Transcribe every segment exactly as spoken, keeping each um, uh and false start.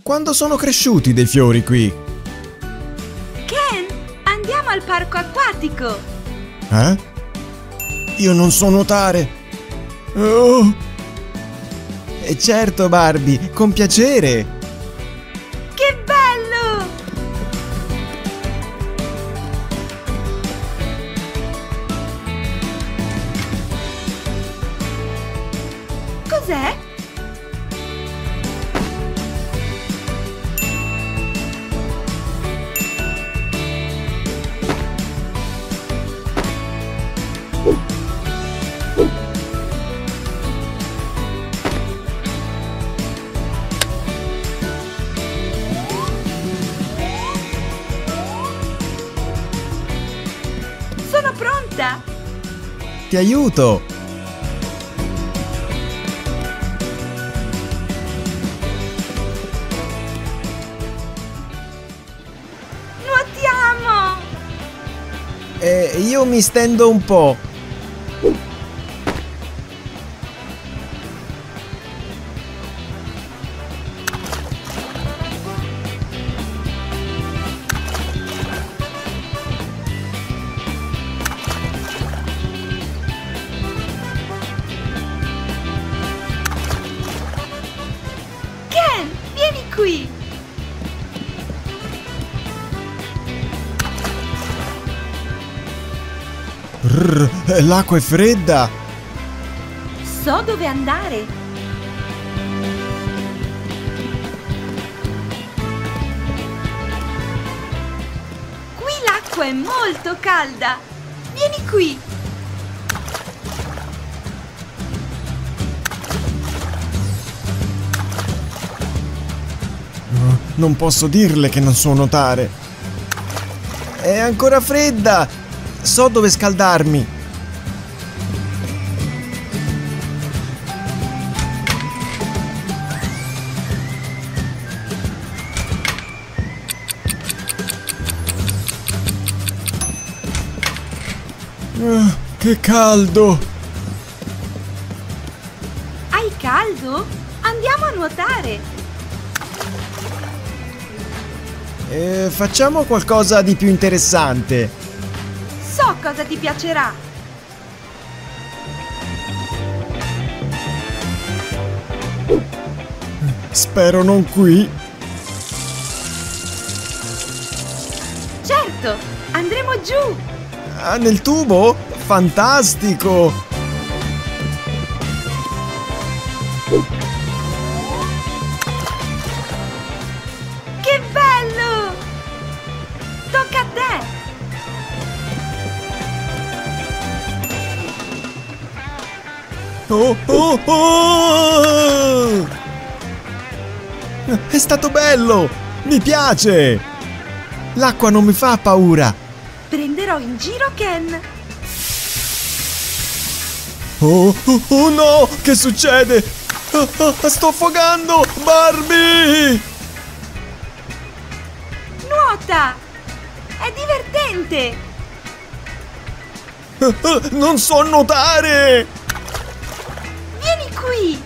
Quando sono cresciuti dei fiori qui? Ken, andiamo al parco acquatico! Eh? Io non so nuotare! Oh! E certo, Barbie, con piacere! Che bello! Cos'è? Sono pronta! Ti aiuto! Nuotiamo! E io mi stendo un po'. Ken, vieni qui! Brrr, l'acqua è fredda! So dove andare! Qui l'acqua è molto calda! Vieni qui! Non posso dirle che non so nuotare. È ancora fredda! So dove scaldarmi. Ah, che caldo! Hai caldo? Andiamo a nuotare! Eh, facciamo qualcosa di più interessante. So cosa ti piacerà! Spero non qui. Certo! Andremo giù! Ah, nel tubo? Fantastico! Che bello! Tocca a te! Oh, oh, oh! È stato bello! Mi piace! L'acqua non mi fa paura! Prenderò in giro Ken! Oh, oh, oh no! Che succede? Ah, ah, sto affogando! Barbie! Nuota! È divertente! Ah, ah, non so nuotare! Vieni qui!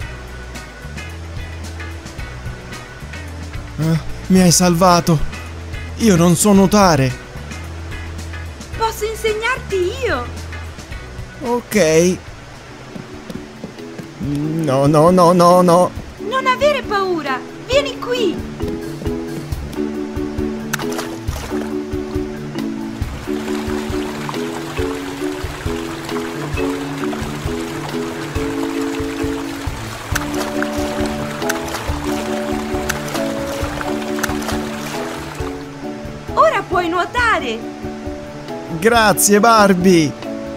Ah, mi hai salvato! Io non so nuotare! Posso insegnarti io! Ok. No, no, no, no, no. Non avere paura! Vieni qui! Ora puoi nuotare! Grazie, Barbie.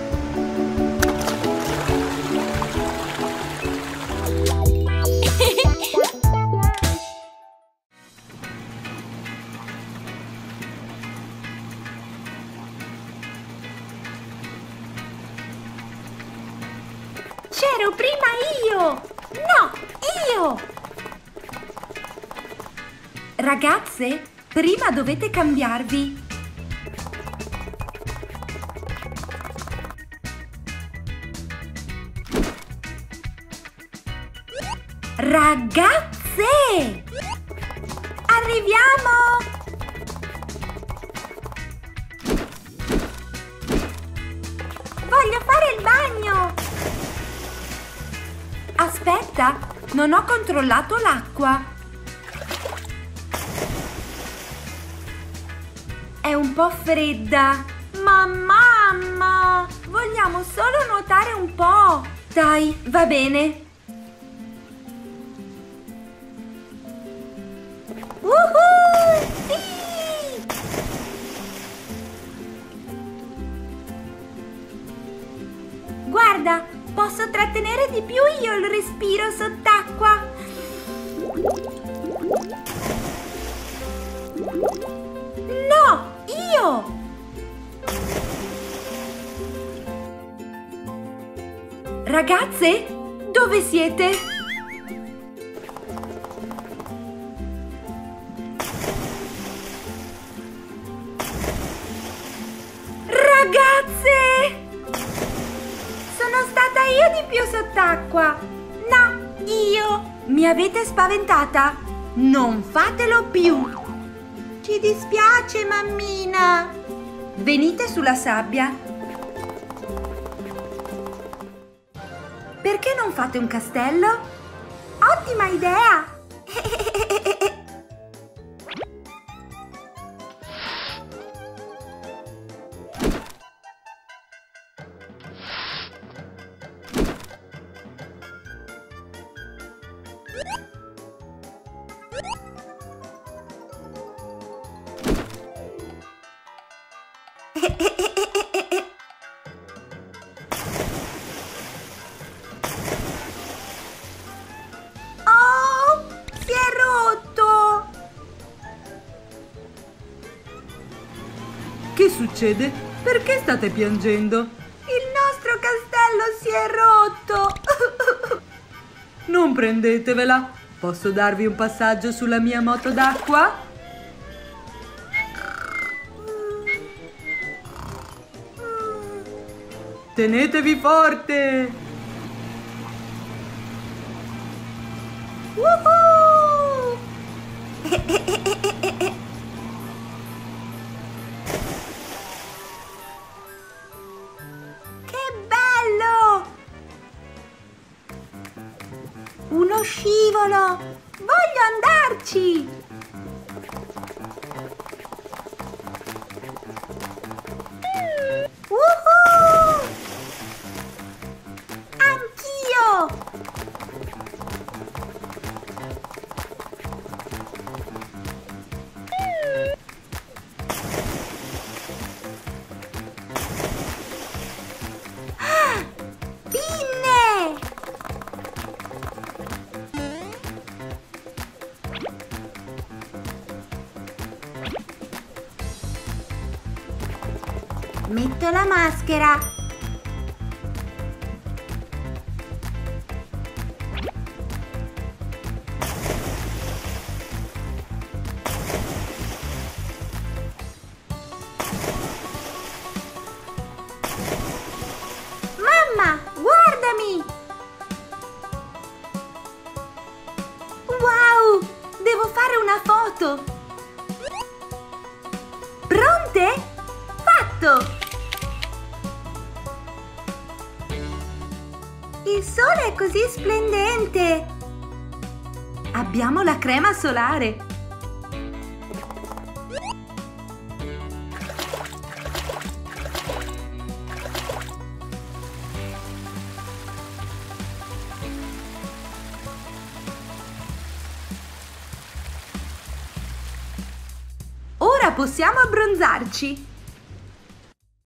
C'ero prima io! No, io! Ragazze, prima dovete cambiarvi. Ragazze! Arriviamo! Voglio fare il bagno! Aspetta, non ho controllato l'acqua. È un po' fredda. Ma mamma, vogliamo solo nuotare un po'. Dai, va bene. Woohoo! Sì! Guarda, posso trattenere di più io il respiro sott'acqua. No, io! Ragazze, dove siete? Ragazze! Sono stata io di più sott'acqua. No, io. Mi avete spaventata? Non fatelo più. Ci dispiace, mammina. Venite sulla sabbia. Perché non fate un castello? Ottima idea! Che succede? Perché state piangendo? Il nostro castello si è rotto! Non prendetevela! Posso darvi un passaggio sulla mia moto d'acqua? Tenetevi forte! Woohoo! Uno scivolo! Voglio andarci! Woohoo! Anch'io! Pinne! Metto la maschera. Mamma, guardami! Wow, devo fare una foto. Pronte? Fatto! Il sole è così splendente! Abbiamo la crema solare! Ora possiamo abbronzarci!